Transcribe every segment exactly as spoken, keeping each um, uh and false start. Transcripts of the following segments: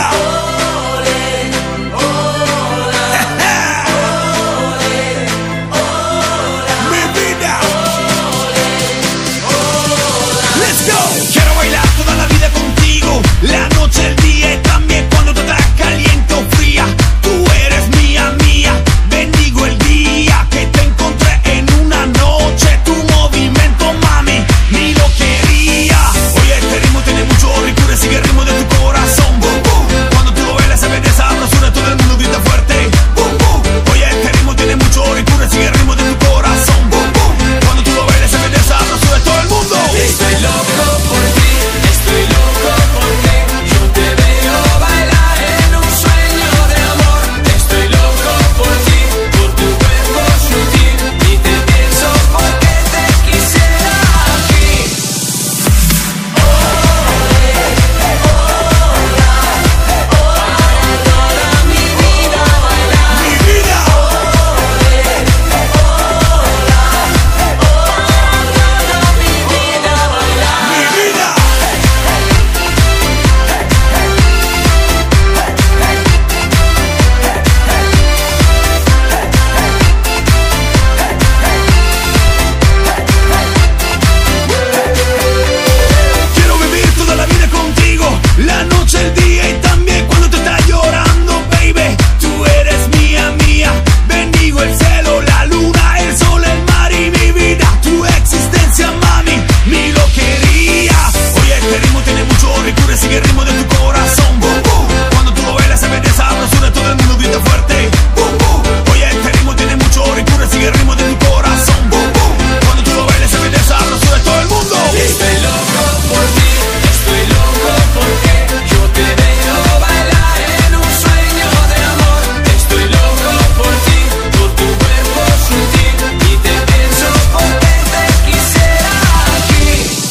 vida. Mi vida. Let's go. Quiero bailar toda la vida contigo, la noche, el día y también cuando te da caliente o fría. Tú eres mía, mía. Bendigo el día que te encontré en una noche. Tu movimiento, mami, ni lo quería. Oye, este ritmo tiene mucho ricura, sigue el ritmo de tu corazón. Boom, boom. Cuando tú lo bailas se ve de sabrosura, todo el mundo grita fuerte. Boom, boom. Oye, este ritmo tiene mucho ricura, sigue el ritmo de tu corazón. Boom, boom. Cuando tú lo bailas se ve de sabrosura, todo el mundo. Estoy loco por ti, estoy loco porque yo te veo bailar en un sueño de amor. Estoy loco por ti, por tu cuerpo sutil, y te pienso porque te quisiera aquí. Ole, hola, para toda mi vida bailar. Mi vida. Ole, hola, para toda mi vida bailar. Mi vida. Quiero vivir toda la vida contigo, la noche, el día y también cuando te estás llorando, baby. Tú eres mía, mía. Bendigo el cielo, la luna, el sol, el mar y mi vida. Tu existencia, mami, ni lo quería. Oye, este ritmo tiene mucho ricura, sigue el ritmo de tu corazón. Boom, boom. Cuando tú lo bailas se ve de sabrosura, todo el mundo grita fuerte. Boom, boom. Oye, este ritmo tiene mucho ricura, sigue el ritmo de tu corazón. Boom, boom. Cuando tú lo bailas se ve de sabrosura, todo el mundo. Estoy loco por ti, estoy loco porque yo te veo bailar en un sueño de amor. Estoy loco por ti, por tu cuerpo sutil, y te pienso porque te quisiera aquí.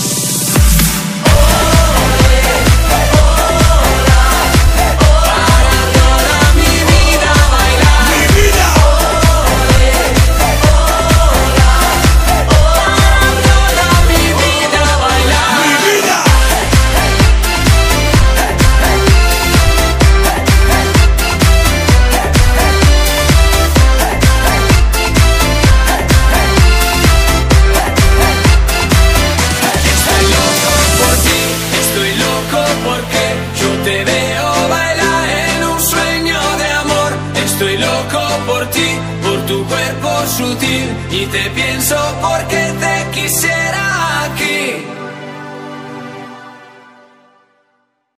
Ole, hola, para toda mi vida bailar. Mi vida. Ole, hola, para toda mi vida bailar. Mi vida. Estoy loco por ti, estoy loco porque yo te veo bailar en un sueño de amor. Estoy loco por ti, por tu cuerpo sutil, y te pienso porque te